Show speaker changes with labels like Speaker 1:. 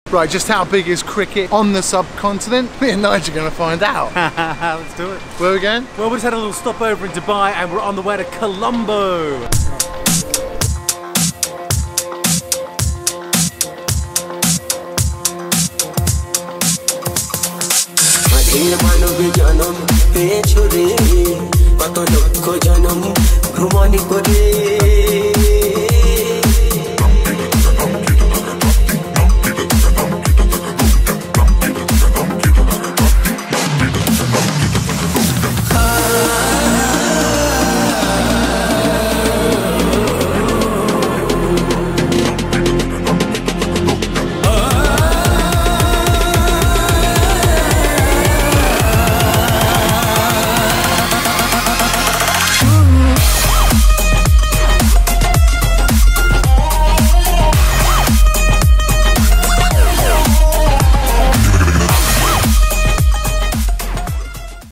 Speaker 1: Right, just how big is cricket on the subcontinent? Me and Nigel are going to find out.
Speaker 2: Let's do it.
Speaker 1: Where are we going?
Speaker 2: Well, we just had a little stopover in Dubai and we're on the way to Colombo.
Speaker 3: Janam,